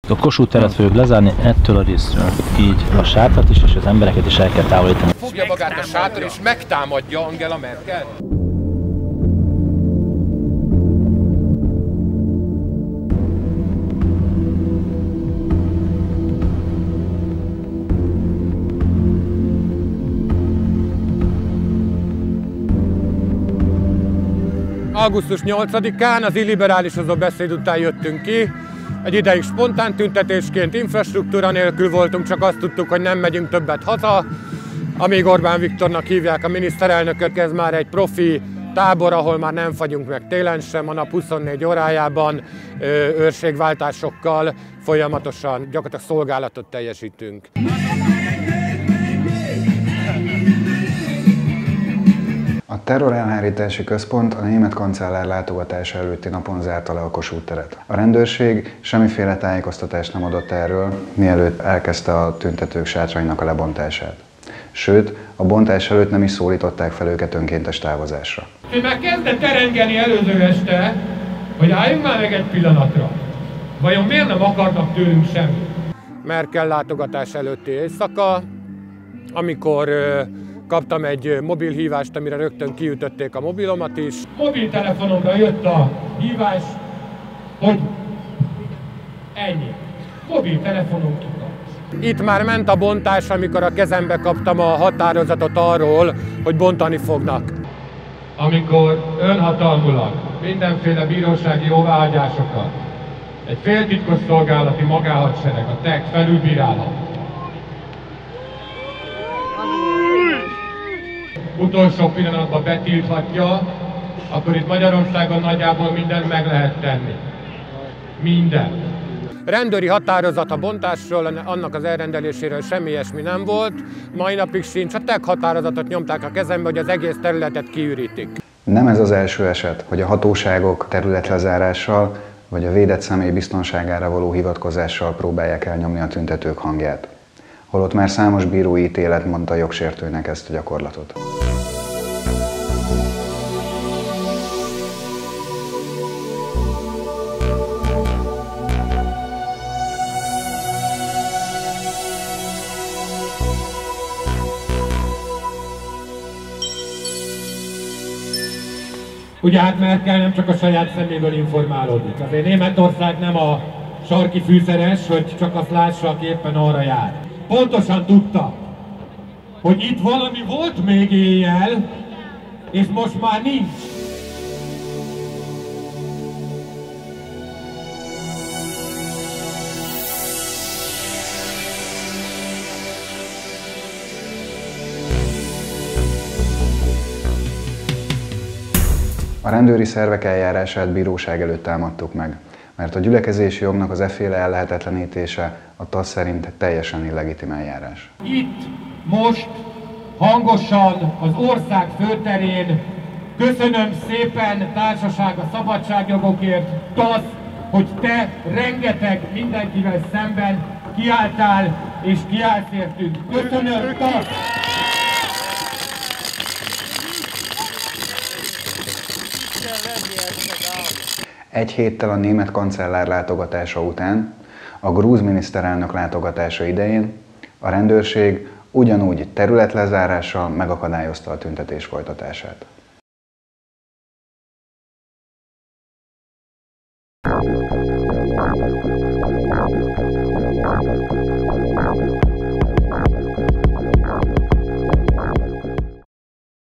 A Kossuth teret fogjuk lezárni ettől a részről. Így a sátrat is és az embereket is el kell távolítani. Fogja magát a sátor és megtámadja Angela Merkel. Augusztus 8-án az illiberálisozó beszéd után jöttünk ki. Egy ideig spontán tüntetésként, infrastruktúra nélkül voltunk, csak azt tudtuk, hogy nem megyünk többet haza. Amíg Orbán Viktornak hívják a miniszterelnököt, ez már egy profi tábor, ahol már nem fagyunk meg télen sem, a nap 24 órájában őrségváltásokkal folyamatosan gyakorlatilag szolgálatot teljesítünk. A terrorelhárítási központ a német kancellár látogatása előtti napon zárta le a Kossuth teret. A rendőrség semmiféle tájékoztatást nem adott erről, mielőtt elkezdte a tüntetők sátrainak a lebontását. Sőt, a bontás előtt nem is szólították fel őket önkéntes távozásra. Én már kezdett terengeni előző este, hogy álljunk már meg egy pillanatra. Vajon miért nem akarnak tőlünk semmit? Merkel látogatás előtti éjszaka, amikor kaptam egy mobilhívást, amire rögtön kiütötték a mobilomat is. Mobiltelefonomra jött a hívás, hogy ennyi. Mobiltelefonom tudott. Itt már ment a bontás, amikor a kezembe kaptam a határozatot arról, hogy bontani fognak. Amikor önhatalmulag mindenféle bírósági jóváhagyásokat egy féltitkos szolgálati magánhadsereg, a TEK felülbírálhat. Utolsó pillanatban betilthatja, akkor itt Magyarországon nagyjából mindent meg lehet tenni. Minden. Rendőri határozat a bontásról, annak az elrendeléséről semmi ilyesmi nem volt. Mai napig sincs. A TEK határozatot nyomták a kezembe, hogy az egész területet kiürítik. Nem ez az első eset, hogy a hatóságok területlezárással vagy a védett személy biztonságára való hivatkozással próbálják elnyomni a tüntetők hangját. Holott már számos bírói ítélet mondta jogsértőnek ezt a gyakorlatot. Ugye hát Merkel nem csak a saját szeméből informálódik. Azért Németország nem a sarki fűszeres, hogy csak azt lássa, aki éppen arra jár. Pontosan tudta, hogy itt valami volt még éjjel, és most már nincs. A rendőri szervek eljárását bíróság előtt támadtuk meg, mert a gyülekezési jognak az efféle ellehetetlenítése a TASZ szerint teljesen illegitim eljárás. Itt, most, hangosan, az ország főterén köszönöm szépen Társaság a szabadságjogokért, TASZ, hogy te rengeteg mindenkivel szemben kiálltál és kiállsz értünk. Köszönöm, TASZ! Egy héttel a német kancellár látogatása után, a grúz miniszterelnök látogatása idején a rendőrség ugyanúgy területlezárással megakadályozta a tüntetés folytatását.